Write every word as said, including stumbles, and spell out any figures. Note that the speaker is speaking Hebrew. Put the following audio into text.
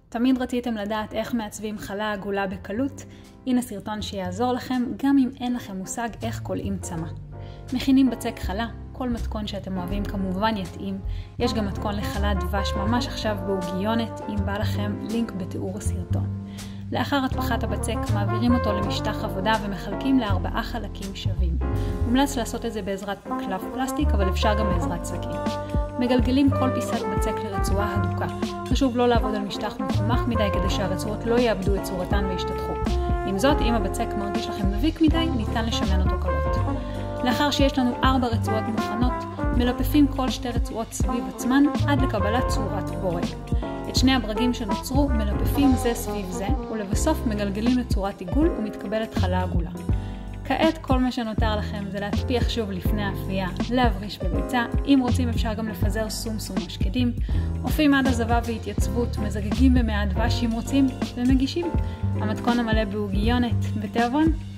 תמיד רציתם לדעת איך מעצבים חלה עגולה בקלות? הנה סרטון שיעזור לכם, גם אם אין לכם מושג איך קולעים צמא. מכינים בצק חלה, כל מתכון שאתם אוהבים כמובן יתאים. יש גם מתכון לחלה דבש ממש עכשיו בעוגיונת, אם בא לכם לינק בתיאור הסרטון. לאחר הטפחת הבצק מעבירים אותו למשטח עבודה ומחלקים לארבעה חלקים שווים. מומלץ לעשות את זה בעזרת קלף פלסטיק, אבל אפשר גם בעזרת סכין. מגלגלים כל פיסת בצק לרצועה הדוקה. חשוב לא לעבוד על משטח מחומך מדי כדי שהרצועות לא יאבדו את צורתן וישתטחו. עם זאת, אם הבצק מרגיש לכם דביק מדי, ניתן לשמן אותו קלות. לאחר שיש לנו ארבע רצועות מוכנות, מלפפים כל שתי רצועות סביב עצמן עד לקבלת צורת בורג. את שני הברגים שנוצרו מלפפים זה סביב זה, ולבסוף מגלגלים לצורת עיגול ומתקבלת חלה עגולה. כעת כל מה שנותר לכם זה להטפיח שוב לפני האפייה, להבריש בביצה, אם רוצים אפשר גם לפזר סום סום משקדים, אופים עד הזבה והתייצבות, מזגגים במעט דבש אם רוצים, ומגישים. המתכון המלא בעוגיונת, בתיאבון.